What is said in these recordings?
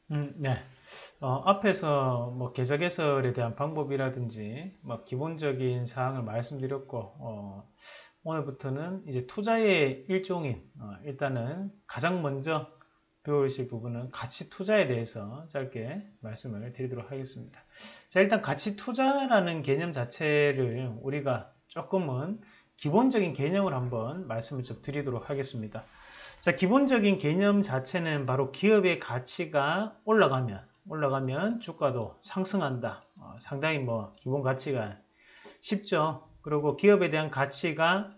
네. 앞에서 뭐 계좌 개설에 대한 방법이라든지 뭐 기본적인 사항을 말씀드렸고, 오늘부터는 이제 투자의 일종인, 일단은 가장 먼저 배우실 부분은 가치 투자에 대해서 짧게 말씀을 드리도록 하겠습니다. 자, 일단 가치 투자라는 개념 자체를 우리가 조금은 기본적인 개념을 한번 말씀을 좀 드리도록 하겠습니다. 자, 기본적인 개념 자체는 바로 기업의 가치가 올라가면 주가도 상승한다. 상당히 뭐 기본 가치가 쉽죠. 그리고 기업에 대한 가치가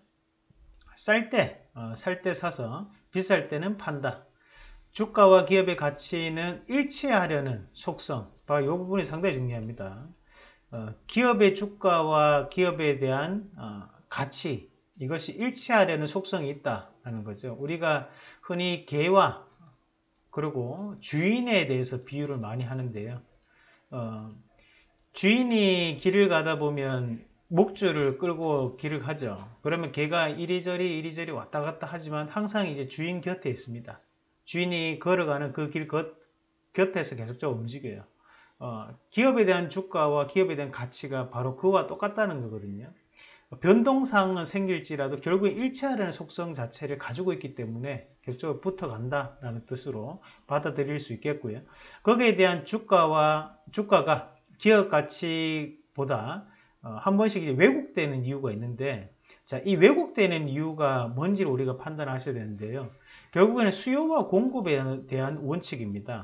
쌀 때 사서 비쌀 때는 판다. 주가와 기업의 가치는 일치하려는 속성. 바로 이 부분이 상당히 중요합니다. 기업의 주가와 기업에 대한 가치, 이것이 일치하려는 속성이 있다는 거죠. 우리가 흔히 개와 그리고 주인에 대해서 비유를 많이 하는데요. 주인이 길을 가다 보면 목줄을 끌고 길을 가죠. 그러면 개가 이리저리 왔다 갔다 하지만 항상 이제 주인 곁에 있습니다. 주인이 걸어가는 그 길 곁에서 계속적으로 움직여요. 기업에 대한 주가와 기업에 대한 가치가 바로 그와 똑같다는 거거든요. 변동사항은 생길지라도 결국 일치하려는 속성 자체를 가지고 있기 때문에 계속적으로 붙어간다라는 뜻으로 받아들일 수 있겠고요. 거기에 대한 주가가 기업 가치보다 한 번씩 이제 왜곡되는 이유가 있는데, 자, 이 왜곡되는 이유가 뭔지를 우리가 판단하셔야 되는데요. 결국에는 수요와 공급에 대한 원칙입니다.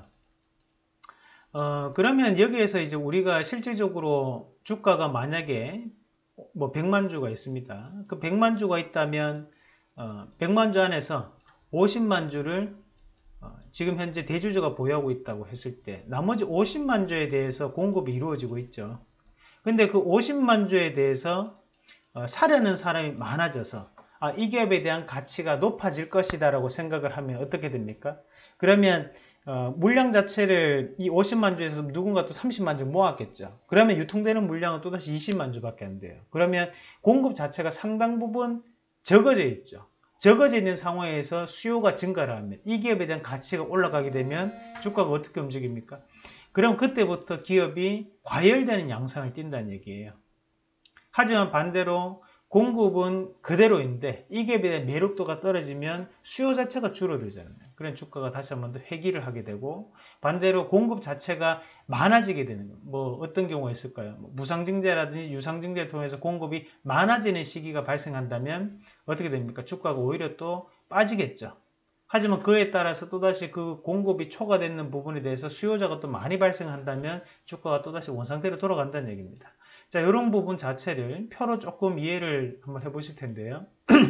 그러면 여기에서 이제 우리가 실질적으로 주가가 만약에 뭐 100만 주가 있습니다. 그 100만 주가 있다면 100만 주 안에서 50만 주를 지금 현재 대주주가 보유하고 있다고 했을 때 나머지 50만 주에 대해서 공급이 이루어지고 있죠. 근데 그 50만 주에 대해서 사려는 사람이 많아져서 이 기업에 대한 가치가 높아질 것이다 라고 생각을 하면 어떻게 됩니까? 그러면 물량 자체를 이 50만 주에서 누군가 또 30만 주 모았겠죠. 그러면 유통되는 물량은 또다시 20만 주밖에 안 돼요. 그러면 공급 자체가 상당 부분 적어져 있죠. 적어져 있는 상황에서 수요가 증가를 하면 이 기업에 대한 가치가 올라가게 되면 주가가 어떻게 움직입니까? 그럼 그때부터 기업이 과열되는 양상을 띈다는 얘기예요. 하지만 반대로 공급은 그대로인데 이 기업에 대한 매력도가 떨어지면 수요 자체가 줄어들잖아요. 그런 주가가 다시 한번 더 회귀를 하게 되고, 반대로 공급 자체가 많아지게 되는 거예요. 뭐 어떤 경우가 있을까요? 무상증자라든지 유상증자를 통해서 공급이 많아지는 시기가 발생한다면 어떻게 됩니까? 주가가 오히려 또 빠지겠죠. 하지만 그에 따라서 또다시 그 공급이 초과되는 부분에 대해서 수요자가 또 많이 발생한다면 주가가 또다시 원상태로 돌아간다는 얘기입니다. 자, 이런 부분 자체를 표로 조금 이해를 한번 해보실 텐데요.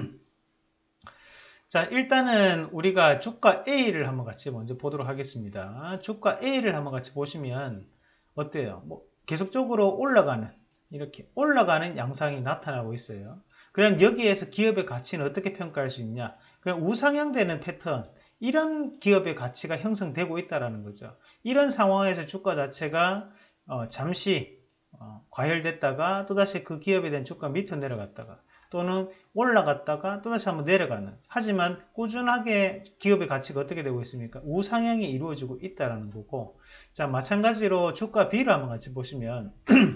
자, 일단은 우리가 주가 A를 한번 같이 먼저 보도록 하겠습니다. 주가 A를 한번 같이 보시면 어때요? 뭐 계속적으로 이렇게 올라가는 양상이 나타나고 있어요. 그럼 여기에서 기업의 가치는 어떻게 평가할 수 있냐? 그냥 우상향되는 패턴, 이런 기업의 가치가 형성되고 있다는 거죠. 이런 상황에서 주가 자체가 잠시 과열됐다가 또다시 그 기업에 대한 주가 밑으로 내려갔다가 또는 올라갔다가 또다시 한번 내려가는, 하지만 꾸준하게 기업의 가치가 어떻게 되고 있습니까? 우상향이 이루어지고 있다는 거고, 자, 마찬가지로 주가 B를 한번 같이 보시면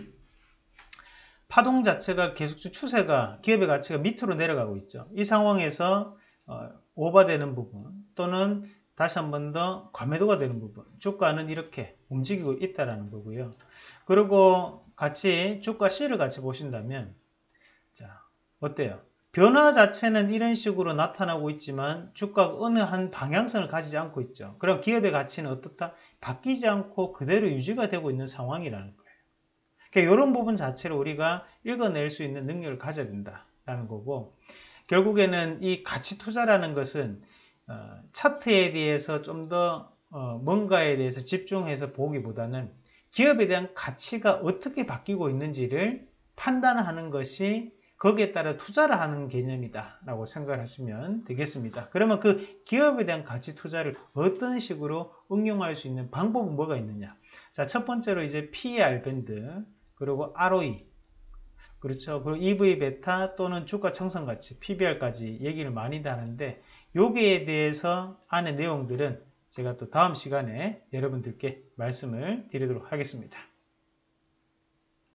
파동 자체가 계속 추세가 기업의 가치가 밑으로 내려가고 있죠. 이 상황에서 오버되는 부분 또는 다시 한번 더 과매도가 되는 부분, 주가는 이렇게 움직이고 있다는 거고요. 그리고 같이 주가 C를 같이 보신다면, 자, 어때요? 변화 자체는 이런 식으로 나타나고 있지만 주가가 어느 한 방향성을 가지지 않고 있죠. 그럼 기업의 가치는 어떻다? 바뀌지 않고 그대로 유지가 되고 있는 상황이라는 거예요. 그러니까 이런 부분 자체를 우리가 읽어낼 수 있는 능력을 가져야 된다라는 거고, 결국에는 이 가치 투자라는 것은 차트에 대해서 좀 더 뭔가에 대해서 집중해서 보기보다는 기업에 대한 가치가 어떻게 바뀌고 있는지를 판단하는 것이 거기에 따라 투자를 하는 개념이다 라고 생각하시면 되겠습니다. 그러면 그 기업에 대한 가치 투자를 어떤 식으로 응용할 수 있는 방법은 뭐가 있느냐? 자, 첫 번째로 이제 PER 밴드, 그리고 ROE, 그렇죠. 그리고 EV 베타 또는 주가 청산 가치, PBR까지 얘기를 많이 하는데, 여기에 대해서 안에 내용들은 제가 또 다음 시간에 여러분들께 말씀을 드리도록 하겠습니다.